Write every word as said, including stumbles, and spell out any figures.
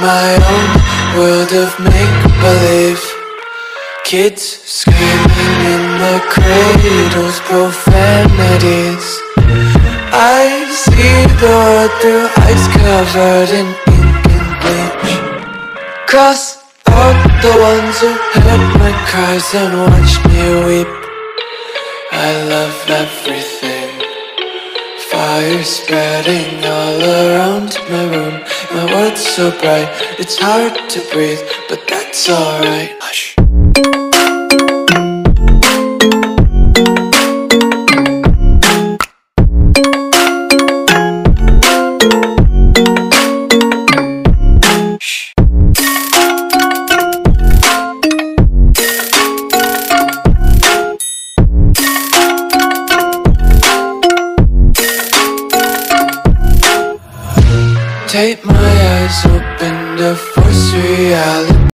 my own world of make-believe. Kids screaming in the cradles, profanities. I see the world through eyes covered in ink and bleach. Cross out the ones who heard my cries and watched me weep. I love everything. Fire spreading all around my room. My world's so bright, it's hard to breathe, but that's alright. Hush. Take my eyes open to force reality.